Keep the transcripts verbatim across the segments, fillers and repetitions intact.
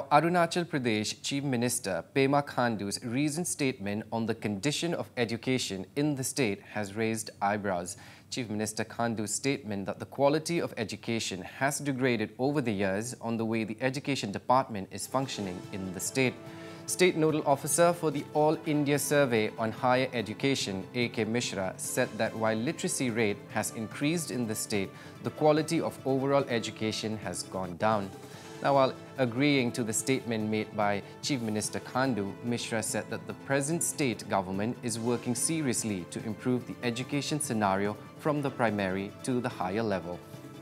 Arunachal Pradesh Chief Minister Pema Khandu's recent statement on the condition of education in the state has raised eyebrows. Chief Minister Khandu's statement that the quality of education has degraded over the years on the way the education department is functioning in the state. State Nodal Officer for the All India Survey on Higher Education, A K Mishra, said that while literacy rate has increased in the state, the quality of overall education has gone down. Now, while agreeing to the statement made by Chief Minister Khandu, Mishra said that the present state government is working seriously to improve the education scenario from the primary to the higher level.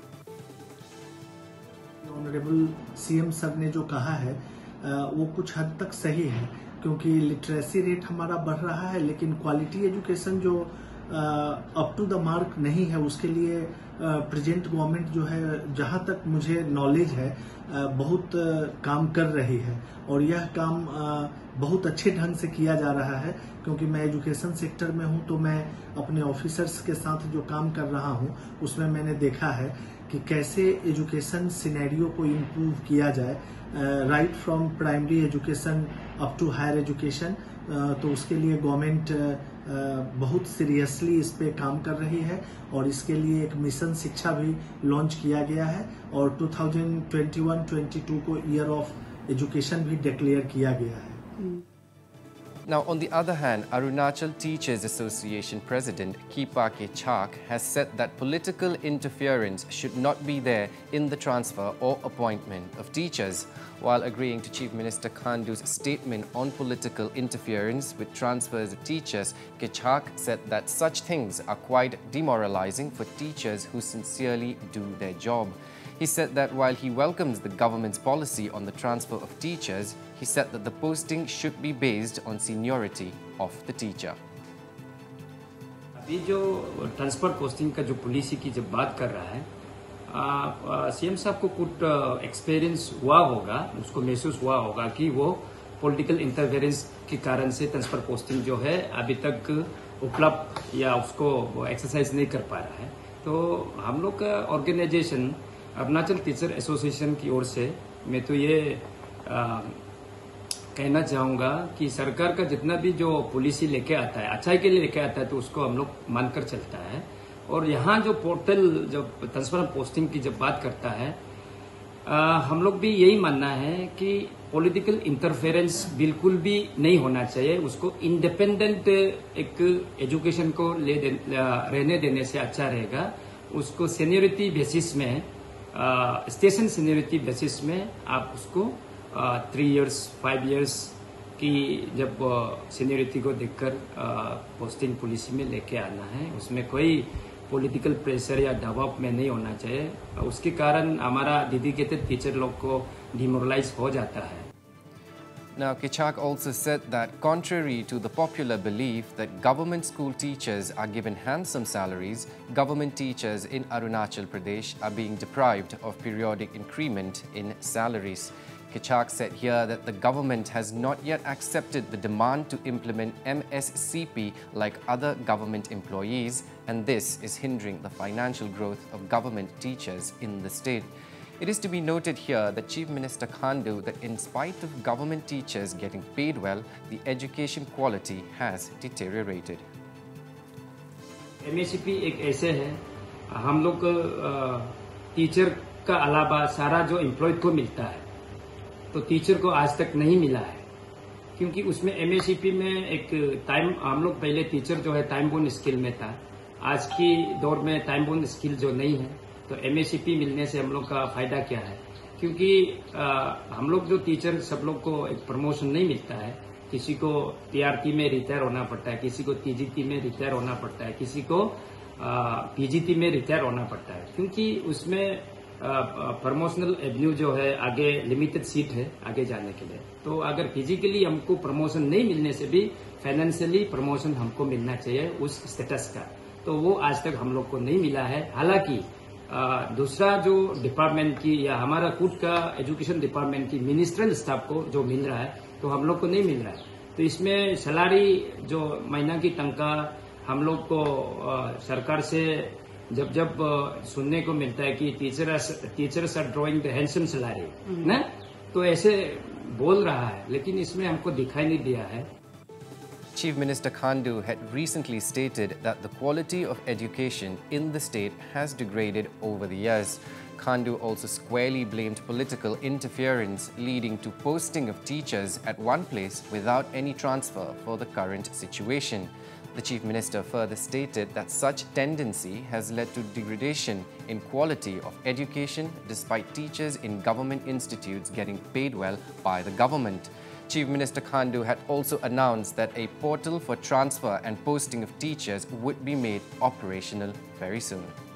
Honorable C M sir ने जो कहा है वो कुछ हद तक सही है, क्योंकि लिटरेसी रेट हमारा बढ़ रहा है, लेकिन क्वालिटी एजुकेशन जो अप टू द मार्क नहीं है, उसके लिए प्रेजेंट गवर्नमेंट जो है, जहां तक मुझे नॉलेज है, बहुत काम कर रही है और यह काम बहुत अच्छे ढंग से किया जा रहा है। क्योंकि मैं एजुकेशन सेक्टर में हूं, तो मैं अपने ऑफिसर्स के साथ जो काम कर रहा हूं, उसमें मैंने देखा है कि कैसे एजुकेशन सिनेरियो को इम्प्रूव किया जाए, right from primary education up to higher education. तो उसके लिए गवर्नमेंट बहुत सीरियसली इस पे काम कर रही है और इसके लिए एक मिशन शिक्षा भी लॉन्च किया गया है और दो हज़ार इक्कीस बाईस को ईयर ऑफ एजुकेशन भी डिक्लेयर किया गया है। Now, on the other hand, Arunachal Teachers Association President Kipa Kechak has said that political interference should not be there in the transfer or appointment of teachers. While agreeing to Chief Minister Khandu's statement on political interference with transfers of teachers, Kechak said that such things are quite demoralizing for teachers who sincerely do their job. He said that while he welcomes the government's policy on the transfer of teachers, he said that the posting should be based on seniority of the teacher. अभी जो transfer posting का जो policy की जब बात कर रहा है, सीएम साहब को कुछ एक्सपीरियंस हुआ होगा, उसको महसूस हुआ होगा कि वो पॉलिटिकल इंटरफेरेंस के कारण से ट्रांसफर पोस्टिंग जो है अभी तक उपलब्ध या उसको एक्सरसाइज नहीं कर पा रहा है। तो हम लोग का ऑर्गेनाइजेशन अरुणाचल टीचर एसोसिएशन की ओर से मैं तो ये आ, कहना चाहूंगा कि सरकार का जितना भी जो पॉलिसी लेके आता है, अच्छाई के लिए लेके आता है, तो उसको हम लोग मानकर चलता है। और यहाँ जो पोर्टल जो ट्रांसफर पोस्टिंग की जब बात करता है, आ, हम लोग भी यही मानना है कि पॉलिटिकल इंटरफेरेंस बिल्कुल भी नहीं होना चाहिए। उसको इंडिपेंडेंट एक एजुकेशन को ले दे, रहने देने से अच्छा रहेगा। उसको सीनियरिटी बेसिस में, स्टेशन सीनियरिटी बेसिस में आप उसको थ्री इयर्स फाइव इयर्स की जब सीनियरिटी को देखकर पोस्टिंग पॉलिसी में लेके आना है। उसमें कोई पॉलिटिकल प्रेशर या दबाव में नहीं होना चाहिए। उसके कारण हमारा डेडिकेटेड टीचर लोग को डिमोरलाइज हो जाता है। Now, Kechak also said that contrary to the popular belief that government school teachers are given handsome salaries, government teachers in Arunachal Pradesh are being deprived of periodic increment in salaries. Kechak said here that the government has not yet accepted the demand to implement M S C P like other government employees, and this is hindering the financial growth of government teachers in the state. It is to be noted here that Chief Minister Khandu that in spite of government teachers getting paid well, the education quality has deteriorated. M S C P एक ऐसे है, हम लोग teacher का अलावा सारा जो employ को मिलता है, तो टीचर को आज तक नहीं मिला है। क्योंकि उसमें M S C P में एक टाइम, हम लोग पहले टीचर जो है टाइम बोन स्किल में था, आज की दौर में टाइम बोन स्किल जो नहीं है, तो M S C P मिलने से हम लोग का फायदा क्या है? क्योंकि आ, हम लोग जो टीचर सब लोग को एक प्रमोशन नहीं मिलता है। किसी को T R T में रिटायर होना पड़ता है, किसी को T G T में रिटायर होना पड़ता है, किसी को P G T में रिटायर होना पड़ता है। क्योंकि उसमें प्रमोशनल एवेन्यू जो है, आगे लिमिटेड सीट है आगे जाने के लिए। तो अगर फिजिकली हमको प्रमोशन नहीं मिलने से भी फाइनेंशियली प्रमोशन हमको मिलना चाहिए उस स्टेटस का, तो वो आज तक हम लोग को नहीं मिला है। हालांकि दूसरा जो डिपार्टमेंट की या हमारा खुद का एजुकेशन डिपार्टमेंट की मिनिस्ट्रियल स्टाफ को जो मिल रहा है, तो हम लोग को नहीं मिल रहा है। तो इसमें सैलरी जो महीना की तनख्वाह हम लोग को सरकार से जब जब सुनने को मिलता है कि teacher teachers are drawing the handsome salary ना, तो ऐसे बोल रहा है, लेकिन इसमें हमको दिखाई नहीं दिया है। Chief Minister Khandu had recently stated that the quality of education in the state has degraded over the years. Khandu also squarely blamed political interference leading to posting of teachers at one place without any transfer for the current situation. The Chief Minister further stated that such tendency has led to degradation in quality of education despite teachers in government institutes getting paid well by the government. Chief Minister Khandu had also announced that a portal for transfer and posting of teachers would be made operational very soon.